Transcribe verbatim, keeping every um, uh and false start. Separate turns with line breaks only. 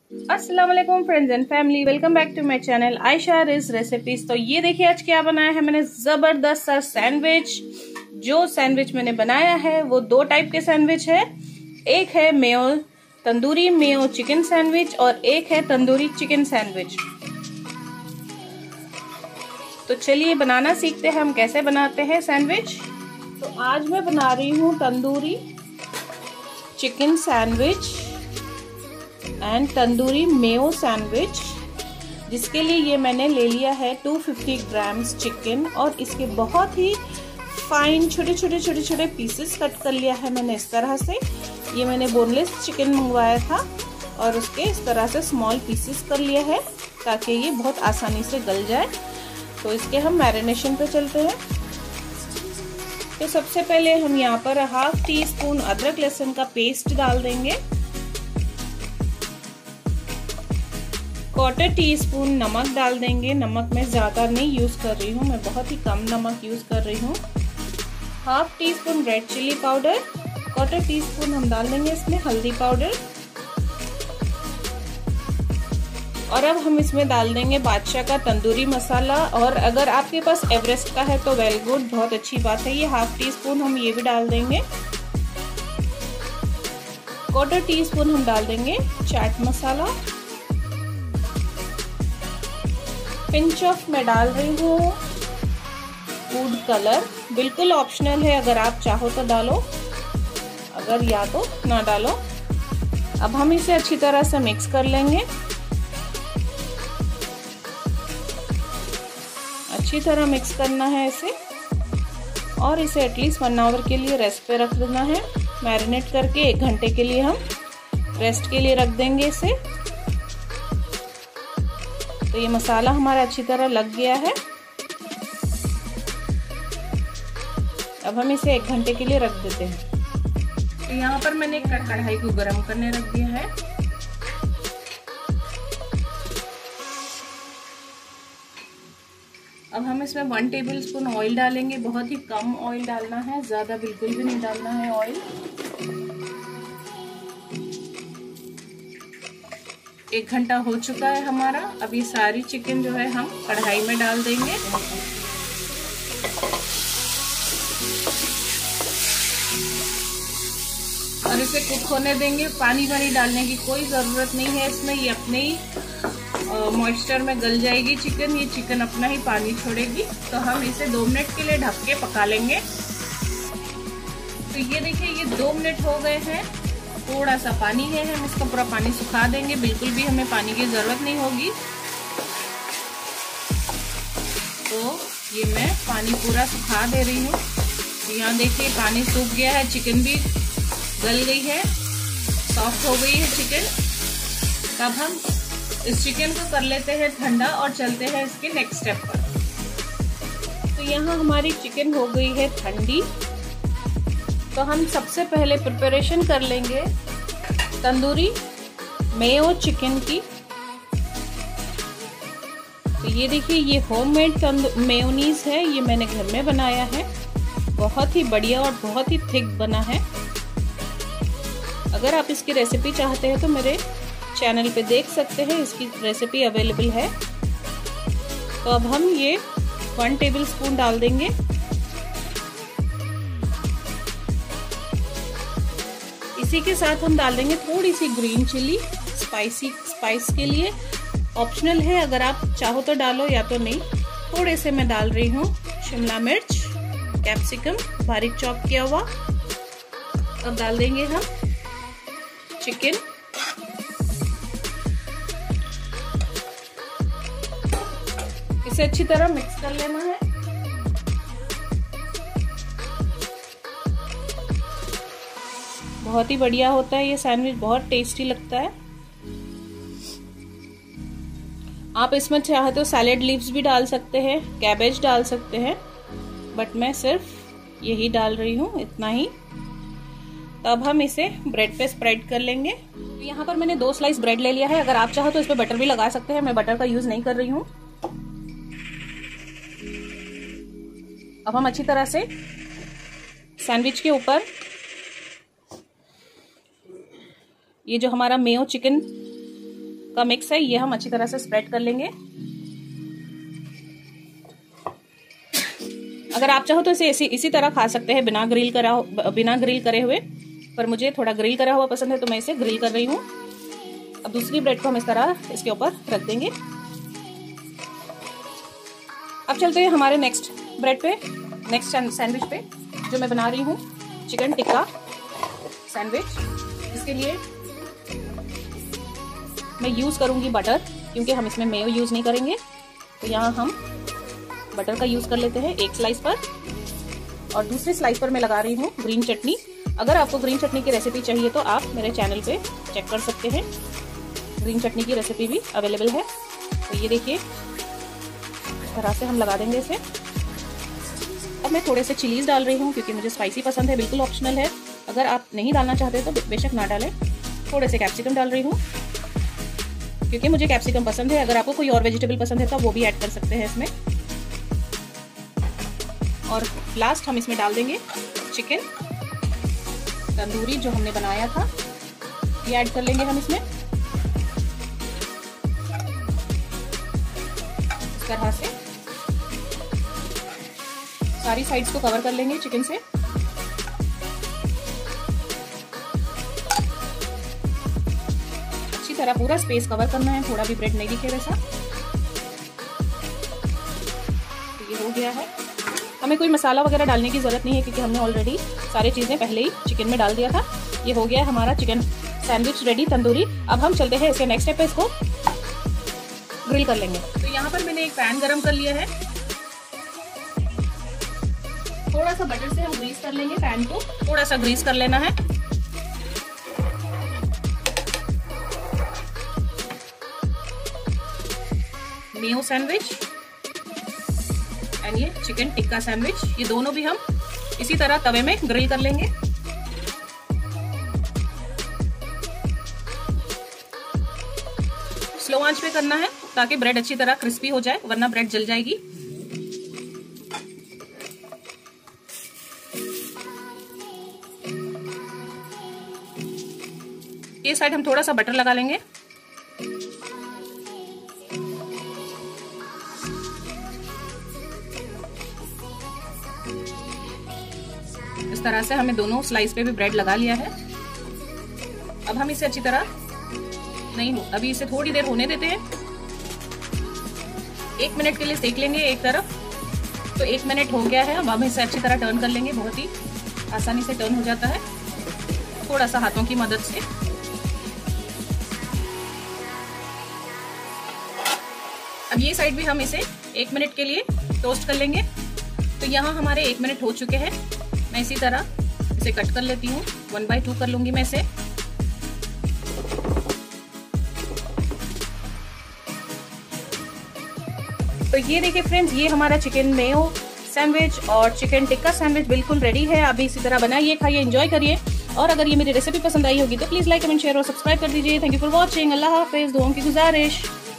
अस्सलाम वालेकुम friends and family, welcome back to my channel Ayesha Riz recipes. तो ये देखिए आज क्या बनाया है मैंने, जबरदस्त सा सैंडविच। जो सैंडविच मैंने बनाया है वो दो टाइप के सैंडविच है। एक है mayo tandoori mayo chicken sandwich और एक है तंदूरी चिकन सैंडविच। तो चलिए बनाना सीखते हैं हम कैसे बनाते हैं सैंडविच। तो आज मैं बना रही हूँ tandoori chicken sandwich and tandoori mayo sandwich, जिसके लिए ये मैंने ले लिया है दो सौ पचास ग्राम्स चिकन और इसके बहुत ही फाइन छोटे छोटे छोटे छोटे पीसेस कट कर लिया है मैंने इस तरह से। ये मैंने बोनलेस चिकन मंगवाया था और उसके इस तरह से स्मॉल पीसेस कर लिया है ताकि ये बहुत आसानी से गल जाए। तो इसके हम मैरिनेशन पे चलते हैं। तो सबसे पहले हम यहाँ पर हाफ टी स्पून अदरक लहसुन का पेस्ट डाल देंगे, क्वार्टर टी स्पून नमक डाल देंगे। नमक मैं ज़्यादा नहीं यूज़ कर रही हूँ, मैं बहुत ही कम नमक यूज़ कर रही हूँ। Half teaspoon red chilli powder, quarter teaspoon हम डाल देंगे इसमें हल्दी पाउडर और अब हम इसमें डाल देंगे बादशाह का तंदूरी मसाला। और अगर आपके पास एवरेस्ट का है तो वेल गुड, बहुत अच्छी बात है। ये हाफ टी स्पून हम ये भी डाल देंगे। क्वार्टर टी स्पून हम डाल देंगे चाट मसाला। पिंच ऑफ मैं डाल रही हूँ फूड कलर, बिल्कुल ऑप्शनल है, अगर आप चाहो तो डालो, अगर या तो ना डालो। अब हम इसे अच्छी तरह से मिक्स कर लेंगे। अच्छी तरह मिक्स करना है इसे और इसे एटलीस्ट वन आवर के लिए रेस्ट पे रख देना है। मैरिनेट करके एक घंटे के लिए हम रेस्ट के लिए रख देंगे इसे। तो ये मसाला हमारा अच्छी तरह लग गया है। अब हम इसे एक घंटे के लिए रख देते हैं। तो यहाँ पर मैंने एक कढ़ाई को गर्म करने रख दिया है। अब हम इसमें वन टेबल स्पून ऑयल डालेंगे। बहुत ही कम ऑयल डालना है, ज्यादा बिल्कुल भी नहीं डालना है ऑयल। एक घंटा हो चुका है हमारा। अब ये सारी चिकन जो है हम कढ़ाई में डाल देंगे। और इसे कुक होने देंगे। पानी वानी डालने की कोई जरूरत नहीं है इसमें, ये अपने ही मॉइस्चर में गल जाएगी चिकन। ये चिकन अपना ही पानी छोड़ेगी। तो हम इसे दो मिनट के लिए ढक के पका लेंगे। तो ये देखिए ये दो मिनट हो गए हैं। थोड़ा सा पानी है, हम इसका पूरा पानी सुखा देंगे, बिल्कुल भी हमें पानी की जरूरत नहीं होगी। तो ये मैं पानी पूरा सुखा दे रही हूँ। यहाँ देखिए पानी सूख गया है, चिकन भी गल गई है, सॉफ्ट हो गई है चिकन। तब हम इस चिकन को कर लेते हैं ठंडा और चलते हैं इसके नेक्स्ट स्टेप पर। तो यहाँ हमारी चिकन हो गई है ठंडी। तो हम सबसे पहले प्रिपरेशन कर लेंगे तंदूरी मेयो चिकन की। तो ये देखिए ये होममेड मेयोनीज है, ये मैंने घर में बनाया है। बहुत ही बढ़िया और बहुत ही थिक बना है। अगर आप इसकी रेसिपी चाहते हैं तो मेरे चैनल पे देख सकते हैं, इसकी रेसिपी अवेलेबल है। तो अब हम ये वन टेबल स्पून डाल देंगे। इसी के साथ हम डाल देंगे थोड़ी सी ग्रीन चिली, स्पाइसी स्पाइस के लिए। ऑप्शनल है, अगर आप चाहो तो डालो या तो नहीं। थोड़े से मैं डाल रही हूँ शिमला मिर्च, कैप्सिकम बारीक चॉप किया हुआ। अब डाल देंगे हम चिकन। इसे अच्छी तरह मिक्स कर लेना है। बहुत ही बढ़िया होता है ये सैंडविच, बहुत टेस्टी लगता है। आप इसमें चाहे तो सैलेड लीव्स भी डाल सकते हैं, कैबेज डाल सकते हैं, बट मैं सिर्फ यही डाल रही हूँ, इतना ही। तब हम इसे ब्रेड पे स्प्रेड कर लेंगे। तो यहाँ पर मैंने दो स्लाइस ब्रेड ले लिया है। अगर आप चाहो तो इस पे बटर भी लगा सकते हैं, मैं बटर का यूज नहीं कर रही हूँ। अब हम अच्छी तरह से सैंडविच के ऊपर ये जो हमारा मेयो चिकन का मिक्स है, ये हम अच्छी तरह से स्प्रेड कर लेंगे। अगर आप चाहो तो इसे इसी इसी तरह खा सकते हैं बिना ग्रिल करा बिना ग्रिल करे हुए, पर मुझे थोड़ा ग्रिल करा हुआ पसंद है तो मैं इसे ग्रिल कर रही हूँ। अब दूसरी ब्रेड को हम इस तरह इसके ऊपर रख देंगे। अब चलते हैं हमारे नेक्स्ट ब्रेड पे, नेक्स्ट सैंडविच पे, जो मैं बना रही हूँ चिकन टिक्का सैंडविच। इसके लिए मैं यूज़ करूँगी बटर, क्योंकि हम इसमें मेयो यूज़ नहीं करेंगे। तो यहाँ हम बटर का यूज़ कर लेते हैं एक स्लाइस पर, और दूसरी स्लाइस पर मैं लगा रही हूँ ग्रीन चटनी। अगर आपको ग्रीन चटनी की रेसिपी चाहिए तो आप मेरे चैनल पे चेक कर सकते हैं, ग्रीन चटनी की रेसिपी भी अवेलेबल है। तो ये देखिए इस तरह से हम लगा देंगे इसे। अब मैं थोड़े से चिलीज डाल रही हूँ क्योंकि मुझे स्पाइसी पसंद है, बिल्कुल ऑप्शनल है। अगर आप नहीं डालना चाहते तो बेशक ना डालें। थोड़े से कैप्सिकम डाल रही हूँ क्योंकि मुझे कैप्सिकम पसंद है। अगर आपको कोई और वेजिटेबल पसंद है तो वो भी ऐड कर सकते हैं इसमें। और लास्ट हम इसमें डाल देंगे चिकन तंदूरी जो हमने बनाया था, ये ऐड कर लेंगे हम इसमें इस तरह से। सारी साइड्स को कवर कर लेंगे चिकन से। अच्छी तरह पूरा स्पेस कवर करना है, थोड़ा भी ब्रेड नहीं दिखे वैसा। तो ये हो गया है। हमें कोई मसाला वगैरह डालने की ज़रूरत नहीं है क्योंकि हमने ऑलरेडी सारी चीज़ें पहले ही चिकन में डाल दिया था। ये हो गया हमारा चिकन सैंडविच रेडी तंदूरी। अब हम चलते हैं इसके नेक्स्ट स्टेप पे, इसको ग्रिल कर लेंगे। तो यहाँ पर मैंने एक पैन गरम कर लिया है, थोड़ा सा बटर से हम ग्रीस कर लेंगे पैन को, थोड़ा सा ग्रीस कर लेना है। मेयो सैंडविच एंड ये चिकन टिक्का सैंडविच, ये दोनों भी हम इसी तरह तवे में ग्रिल कर लेंगे। स्लो आंच पे करना है ताकि ब्रेड अच्छी तरह क्रिस्पी हो जाए, वरना ब्रेड जल जाएगी। ये साइड हम थोड़ा सा बटर लगा लेंगे। इस तरह से हमें दोनों स्लाइस पे भी ब्रेड लगा लिया है। अब हम इसे अच्छी तरह नहीं हो अभी इसे थोड़ी देर होने देते हैं, एक मिनट के लिए सेक लेंगे एक तरफ। तो एक मिनट हो गया है, अब हम इसे अच्छी तरह टर्न कर लेंगे। बहुत ही आसानी से टर्न हो जाता है, थोड़ा सा हाथों की मदद से। अब ये साइड भी हम इसे एक मिनट के लिए टोस्ट कर लेंगे। तो यहाँ हमारे एक मिनट हो चुके हैं। मैं इसी तरह इसे कट कर लेती हूँ, वन बाई टू कर लूंगी मैं इसे। तो ये देखिए फ्रेंड्स, ये हमारा चिकन मेयो सैंडविच और चिकन टिक्का सैंडविच बिल्कुल रेडी है। आप भी इसी तरह बनाइए, खाइए, एंजॉय करिए। और अगर ये मेरी रेसिपी पसंद आई होगी तो प्लीज लाइक कमेंट शेयर और सब्सक्राइब कर दीजिए। Thank you for watching. अल्लाह हाफिज। दुआओं की गुजारिश।